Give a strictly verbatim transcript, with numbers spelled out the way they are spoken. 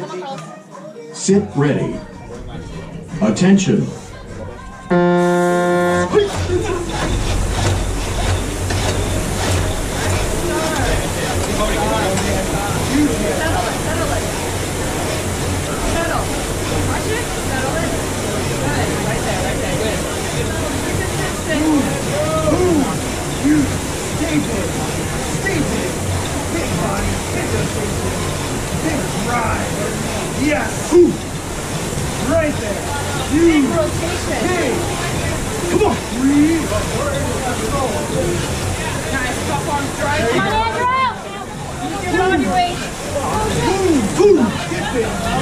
Sit ready. Attention. Yes! Ooh. Right there! You! Big rotation! Hey! Come on! Three! Nice, top arms dry. Come on, Andrew! Use your body weight. Boom! Boom! Get there!